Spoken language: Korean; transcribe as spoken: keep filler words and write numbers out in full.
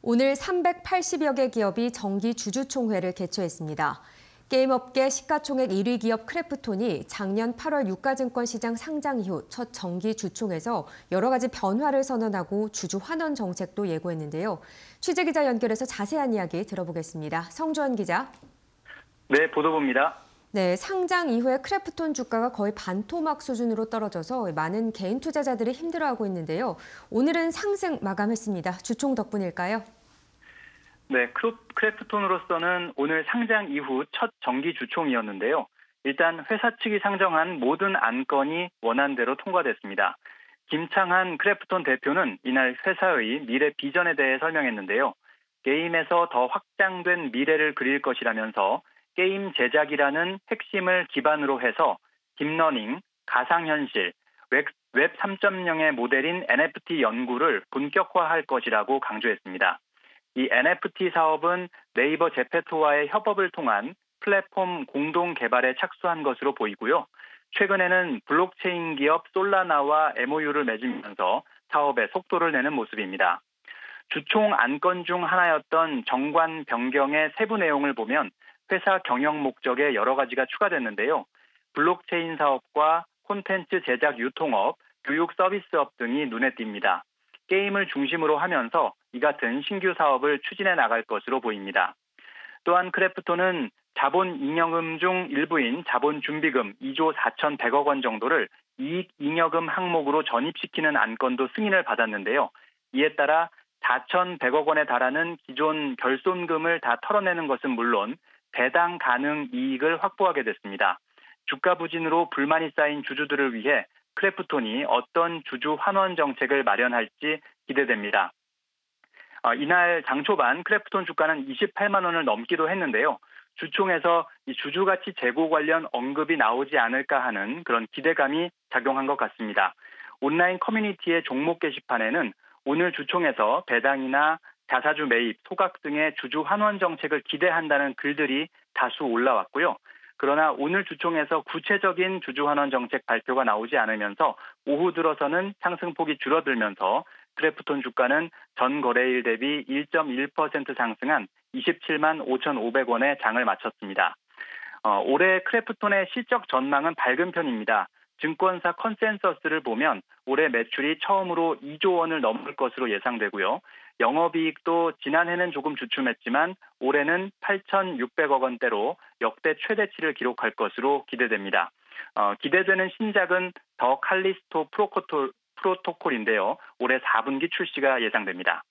오늘 삼백팔십여 개 기업이 정기 주주총회를 개최했습니다. 게임업계 시가총액 일 위 기업 크래프톤이 작년 팔월 유가증권 시장 상장 이후 첫 정기 주총에서 여러 가지 변화를 선언하고 주주 환원 정책도 예고했는데요. 취재기자 연결해서 자세한 이야기 들어보겠습니다. 성주원 기자. 네, 보도부입니다. 네, 상장 이후에 크래프톤 주가가 거의 반토막 수준으로 떨어져서 많은 개인 투자자들이 힘들어하고 있는데요. 오늘은 상승 마감했습니다. 주총 덕분일까요? 네, 크래프톤으로서는 오늘 상장 이후 첫 정기 주총이었는데요. 일단 회사 측이 상정한 모든 안건이 원안대로 통과됐습니다. 김창한 크래프톤 대표는 이날 회사의 미래 비전에 대해 설명했는데요. 게임에서 더 확장된 미래를 그릴 것이라면서 게임 제작이라는 핵심을 기반으로 해서 딥러닝, 가상현실, 웹 삼 점 영의 모델인 엔에프티 연구를 본격화할 것이라고 강조했습니다. 이 엔에프티 사업은 네이버 제페토와의 협업을 통한 플랫폼 공동 개발에 착수한 것으로 보이고요. 최근에는 블록체인 기업 솔라나와 엠오유를 맺으면서 사업에 속도를 내는 모습입니다. 주총 안건 중 하나였던 정관 변경의 세부 내용을 보면 회사 경영 목적에 여러 가지가 추가됐는데요. 블록체인 사업과 콘텐츠 제작 유통업, 교육 서비스업 등이 눈에 띕니다. 게임을 중심으로 하면서 이 같은 신규 사업을 추진해 나갈 것으로 보입니다. 또한 크래프톤은 자본 잉여금 중 일부인 자본 준비금 이조 사천백억 원 정도를 이익 잉여금 항목으로 전입시키는 안건도 승인을 받았는데요. 이에 따라 사천백억 원에 달하는 기존 결손금을 다 털어내는 것은 물론 배당 가능 이익을 확보하게 됐습니다. 주가 부진으로 불만이 쌓인 주주들을 위해 크래프톤이 어떤 주주 환원 정책을 마련할지 기대됩니다. 어, 이날 장 초반 크래프톤 주가는 이십팔만 원을 넘기도 했는데요. 주총에서 이 주주가치 제고 관련 언급이 나오지 않을까 하는 그런 기대감이 작용한 것 같습니다. 온라인 커뮤니티의 종목 게시판에는 오늘 주총에서 배당이나 자사주 매입, 소각 등의 주주 환원 정책을 기대한다는 글들이 다수 올라왔고요. 그러나 오늘 주총에서 구체적인 주주 환원 정책 발표가 나오지 않으면서 오후 들어서는 상승폭이 줄어들면서 크래프톤 주가는 전 거래일 대비 일 점 일 퍼센트 상승한 이십칠만 오천오백 원에 장을 마쳤습니다. 어, 올해 크래프톤의 실적 전망은 밝은 편입니다. 증권사 컨센서스를 보면 올해 매출이 처음으로 이조 원을 넘을 것으로 예상되고요. 영업이익도 지난해는 조금 주춤했지만 올해는 팔천육백억 원대로 역대 최대치를 기록할 것으로 기대됩니다. 어, 기대되는 신작은 더 칼리스토 프로토콜, 프로토콜인데요. 올해 사 분기 출시가 예상됩니다.